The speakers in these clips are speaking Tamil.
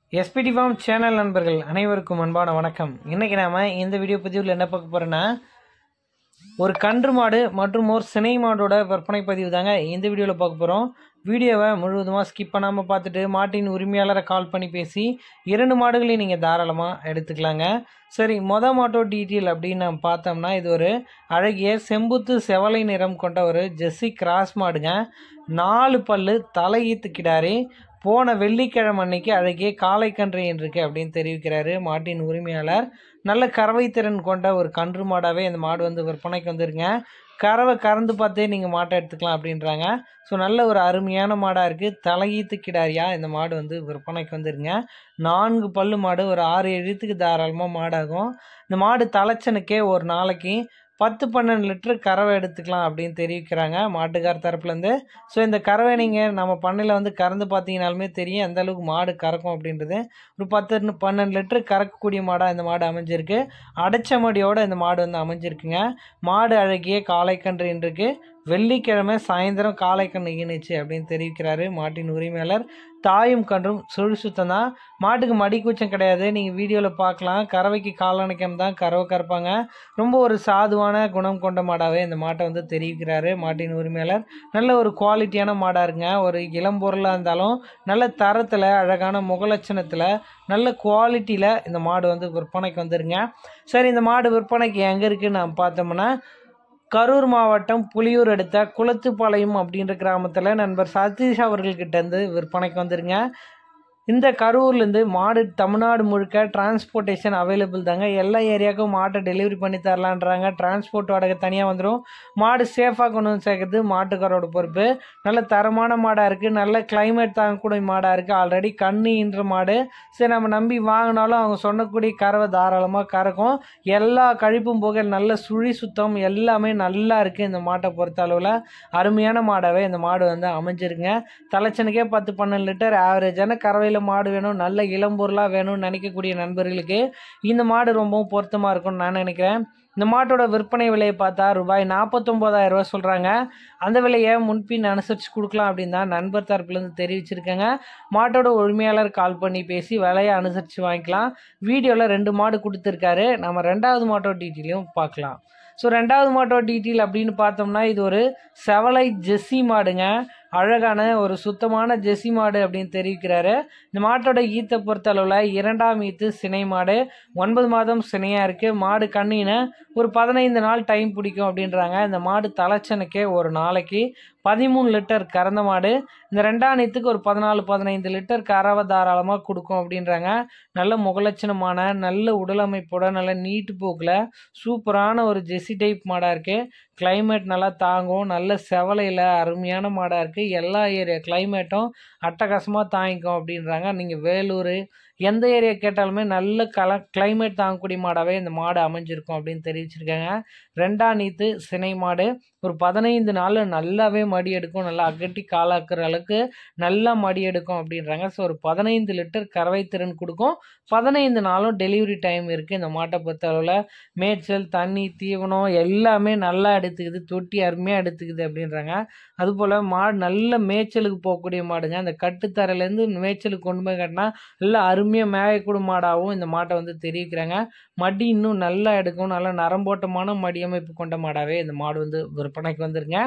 எஸ்பிடி ஃபார்ம் சேனல் நண்பர்கள் அனைவருக்கும் அன்பான வணக்கம். இன்றைக்கி நாம் இந்த வீடியோ பதிவில் என்ன பார்க்க போகிறோன்னா, ஒரு கன்று மாடு மற்றும் ஒரு சினை மாடோட விற்பனை பதிவு தாங்க இந்த வீடியோவில் பார்க்க போகிறோம். வீடியோவை முழுவதுமாக ஸ்கிப் பண்ணாமல் பார்த்துட்டு மாட்டின் உரிமையாளரை கால் பண்ணி பேசி 2 மாடுகளையும் நீங்கள் தாராளமாக எடுத்துக்கலாங்க. சரி, மாட்டோ டீட்டெயில் அப்படின்னு நம்ம பார்த்தோம்னா, இது ஒரு அழகிய செம்புத்து செவலை நிறம் கொண்ட ஒரு ஜெர்சி கிராஸ் மாடுங்க. 4 பல்லு தலையீத்து கிடாரி. போன வெள்ளிக்கிழமை அன்னைக்கு அழகிய காளைக்கன்று இருக்குது அப்படின்னு தெரிவிக்கிறாரு மாட்டின் உரிமையாளர். நல்ல கறவை திறன் கொண்ட ஒரு கன்று மாடாகவே இந்த மாடு வந்து விற்பனைக்கு வந்துருங்க. கறவை கறந்து பார்த்தே நீங்கள் மாட்டை எடுத்துக்கலாம் அப்படின்றாங்க. ஸோ நல்ல ஒரு அருமையான மாடாக இருக்குது. தலையீத்து கிடாரியாக இந்த மாடு வந்து விற்பனைக்கு வந்துருங்க. 4 பல்லு மாடு, ஒரு 6-7 தாராளமாக மாடாகும். இந்த மாடு தலைச்சனுக்கே ஒரு நாளைக்கு 10-12 லிட்டர் கறவை எடுத்துக்கலாம் அப்படின்னு தெரிவிக்கிறாங்க மாட்டுக்கார் தரப்புலேருந்து. ஸோ இந்த கறவை நீங்கள் நம்ம பண்ணையில் வந்து கறந்து பார்த்தீங்கனாலுமே தெரியும் எந்த அளவுக்கு மாடு கறக்கும் அப்படின்றது. ஒரு 10-12 லிட்டர் கறக்கக்கூடிய மாடாக இந்த மாடு அமைஞ்சிருக்கு. அடைச்ச மடியோடு இந்த மாடு வந்து அமைஞ்சிருக்குங்க. மாடு அழகிய காளைக்கன்று இன்றைக்கு வெள்ளிக்கிழமை சாயந்தரம் காளைக்கன்று ஈனுச்சு அப்படின்னு தெரிவிக்கிறாரு மாட்டின் உரிமையாளர். தாயும் கன்றும் சுத்தம் தான். மாட்டுக்கு மடிக்கூச்சம் கிடையாது. நீங்கள் வீடியோவில் பார்க்கலாம். கறவைக்கு காலணைக்கம் தான் கறவை கறப்பாங்க. ரொம்ப ஒரு சாதுவான குணம் கொண்ட மாடாகவே இந்த மாட்டை வந்து தெரிவிக்கிறாரு மாட்டின் உரிமையாளர். நல்ல ஒரு குவாலிட்டியான மாடாக இருங்க. ஒரு இளம் பொருளாக இருந்தாலும் நல்ல தரத்தில், அழகான முகலட்சணத்தில், நல்ல குவாலிட்டியில் இந்த மாடு வந்து விற்பனைக்கு வந்துருங்க. சரி, இந்த மாடு விற்பனைக்கு எங்கே இருக்குதுன்னு நம்ம பார்த்தோம்னா, கரூர் மாவட்டம் புலியூர் அடுத்த குளத்துப்பாளையம் அப்படின்ற கிராமத்தில் நண்பர் சதீஷ் அவர்கள்கிட்டேருந்து விற்பனைக்கு வந்துருங்க. இந்த கரூர்லேருந்து மாடு தமிழ்நாடு முழுக்க டிரான்ஸ்போர்ட்டேஷன் அவைலபிள் தாங்க. எல்லா ஏரியாவுக்கும் மாட்டை டெலிவரி பண்ணி தரலான்றாங்க. டிரான்ஸ்போர்ட் வாடகை தனியாக வந்துடும். மாடு சேஃபாக கொண்டு வந்து சேர்க்கறது மாட்டுக்காரோட பொறுப்பு. நல்ல தரமான மாடாக இருக்குது. நல்ல கிளைமேட் தாங்கக்கூடிய மாடாக இருக்குது. ஆல்ரெடி கண்ணின்ற மாடு. சரி, நம்ம நம்பி வாங்கினாலும் அவங்க சொன்னக்கூடிய கறவை தாராளமாக கறக்கும். எல்லா கழிப்பும் போக நல்ல சுழி சுத்தம் எல்லாமே நல்லா இருக்குது. இந்த மாட்டை பொறுத்த அளவில் அருமையான மாடாகவே இந்த மாடு வந்து அமைஞ்சிருங்க. தலைச்சனுக்கே 10-12 லிட்டர் ஆவரேஜான கறவையில் மாடு வேணும், நல்ல இளம்பொருளாக வேணும்னு நினைக்கக்கூடிய நண்பர்களுக்கு இந்த மாடு ரொம்பவும் பொருத்தமாக இருக்கும்னு நான் நினைக்கிறேன். இந்த மாட்டோட விற்பனை விலையை பார்த்தா ரூபாய் 49,000 சொல்கிறாங்க. அந்த விலையை முன்பின் அனுசரித்து கொடுக்கலாம் அப்படின்னு தான் நண்பர் தரப்புலேருந்து தெரிவிச்சிருக்காங்க. மாட்டோட உரிமையாளர் கால் பண்ணி பேசி விலையை அனுசரித்து வாங்கிக்கலாம். வீடியோவில் 2 மாடு கொடுத்துருக்காரு. நம்ம 2வது மாட்டோ டீட்டெயிலையும் பார்க்கலாம். ஸோ 2வது மாட்டோ டீட்டெயில் அப்படின்னு பார்த்தோம்னா, இது ஒரு செவலை ஜெர்சி மாடுங்க. அழகான ஒரு சுத்தமான ஜெர்சி மாடு அப்படின்னு தெரிவிக்கிறாரு. இந்த மாட்டோட ஈத்தை பொறுத்த அளவில் 2ஆம் ஈத்து சினை மாடு. 9 மாதம் சினையாக இருக்குது. மாடு கண்ணின ஒரு 15 நாள் டைம் பிடிக்கும் அப்படின்றாங்க. இந்த மாடு தலைச்சனுக்கே ஒரு நாளைக்கு 13 லிட்டர் கறந்த மாடு. இந்த 2ஆம் ஈத்துக்கு ஒரு 14-15 லிட்டர் கறவை தாராளமாக கொடுக்கும் அப்படின்றாங்க. நல்ல முகலட்சணமான, நல்ல உடலமைப்போட, நல்ல நீட்டு போக்கில் சூப்பரான ஒரு ஜெர்சி டைப் மாடாக இருக்குது. கிளைமேட் நல்லா தாங்கும். நல்ல செவலையில் அருமையான மாடாக இருக்குது. எல்லா ஏரியா கிளைமேட்டும் அட்டகாசமாக தாங்கிக்கும் அப்படின்றாங்க. நீங்கள் வேலூர் எந்த ஏரியா கேட்டாலுமே நல்ல கிளைமேட் தாங்கக்கூடிய மாடாகவே இந்த மாடு அமைஞ்சிருக்கும் அப்படின்னு தெரிவிச்சிருக்காங்க. 2ஆம் ஈத்து சினை மாடு. ஒரு 15 நாள் நல்லாவே மடி எடுக்கும். நல்லா அகட்டி காலாக்குற அளவுக்கு நல்லா மடி எடுக்கும் அப்படின்றாங்க. ஸோ ஒரு 15 லிட்டர் கறவை திறன் கொடுக்கும். 15 நாளும் டெலிவரி டைம் இருக்குது. இந்த மாட்டை பொறுத்த அளவில் மேய்ச்சல், தண்ணி, தீவனம் எல்லாமே நல்லா எடுத்துக்குது. தொட்டி அருமையாக எடுத்துக்குது அப்படின்றாங்க. அதுபோல் மாடு நல்ல மேய்ச்சலுக்கு போகக்கூடிய மாடுங்க. அந்த கட்டுத்தரையிலேருந்து மேய்ச்சலுக்கு கொண்டு போய் கட்டினா நல்லா அருமையாக மேயக்கூடிய மாடாகவும் இந்த மாட்டை வந்து தெரிவிக்கிறாங்க. மடி இன்னும் நல்லா எடுக்கும். நல்ல நரம்போட்டமான மடி அமைப்பு கொண்ட மாடாகவே இந்த மாடு வந்து விற்பனைக்கு வந்துருங்க.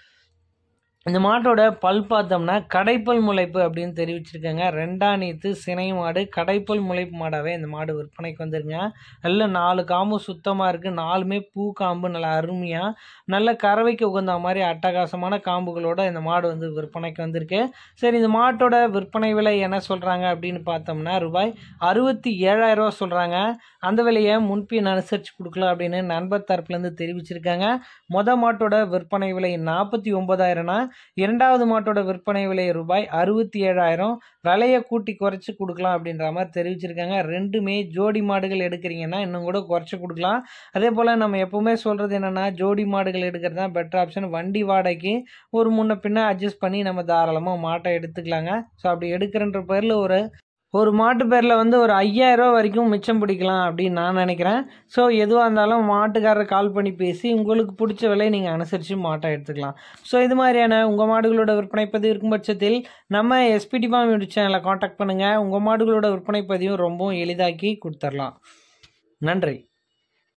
இந்த மாட்டோட பல் பார்த்தோம்னா கடைப்பல் முளைப்பு அப்படின்னு தெரிவிச்சிருக்காங்க. 2ஆம் ஈத்து சினை மாடு, கடைப்பல் முளைப்பு மாடாகவே இந்த மாடு விற்பனைக்கு வந்துருங்க. நல்ல 4 காம்பு சுத்தமாக இருக்குது. 4மே பூ காம்பு, நல்லா அருமையாக நல்ல கறவைக்கு உகந்த மாதிரி அட்டகாசமான காம்புகளோட இந்த மாடு வந்து விற்பனைக்கு வந்திருக்கு. சரி, இந்த மாட்டோட விற்பனை விலை என்ன சொல்கிறாங்க அப்படின்னு பார்த்தோம்னா ரூபாய் 67,000 சொல்கிறாங்க. அந்த விலையை முன்பின் அனுசரித்து கொடுக்கலாம் அப்படின்னு நண்பர் தரப்புலேருந்து தெரிவிச்சிருக்காங்க. மாட்டோட விற்பனை விலை 49,000னா 2வது மாட்டோட விற்பனை விலை ரூபாய் 67,000. விலையை கூட்டி குறைச்சி கொடுக்கலாம் அப்படின்ற மாதிரி தெரிவிச்சிருக்காங்க. 2மே ஜோடி மாடுகள் எடுக்கிறீங்கன்னா இன்னும் கூட குறைச்சி கொடுக்கலாம். அதே போல் நம்ம எப்போவுமே சொல்கிறது என்னென்னா, ஜோடி மாடுகள் எடுக்கிறது தான் பெட்டர் ஆப்ஷன். வண்டி வாடகைக்கு ஒரு முன்ன பின்ன அட்ஜஸ்ட் பண்ணி நம்ம தாராளமாக மாட்டை எடுத்துக்கலாங்க. ஸோ அப்படி எடுக்கிறன்ற பேரில் ஒரு ஒரு மாட்டு பேரில் வந்து ஒரு 5000 ரூபா வரைக்கும் மிச்சம் பிடிக்கலாம் அப்படின்னு நான் நினைக்கிறேன். ஸோ எதுவாக இருந்தாலும் மாட்டுக்காரர் கால் பண்ணி பேசி உங்களுக்கு பிடிச்ச விலையை நீங்கள் அனுசரித்து மாட்டை எடுத்துக்கலாம். ஸோ இது மாதிரியான உங்கள் மாடுகளோட விற்பனை பதிவு இருக்கும் பட்சத்தில் நம்ம எஸ்பிடி ஃபார்ம் யூடியூப் சேனலை காண்டாக்ட் பண்ணுங்கள். உங்கள் மாடுகளோட விற்பனை பதிவும் ரொம்பவும் எளிதாக்கி கொடுத்துடலாம். நன்றி.